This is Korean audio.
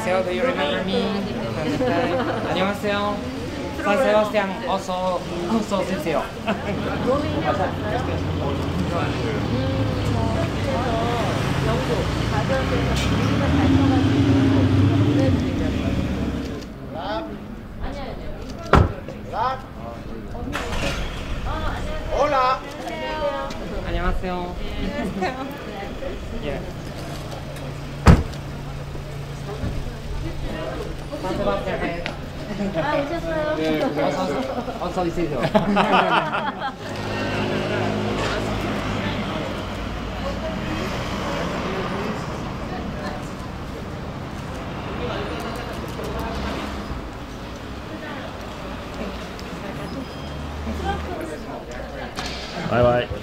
안녕하세요. Do you remember me? 안녕하세요. 산 세바스티안 어서 오세요. 영국 가정에서 분위기가 잘 써가지고 보내드리려고. Hola. 안녕하세요. 예. 산 세바스티안에 오셨어요? 네, 어서 오세요. 바이바이.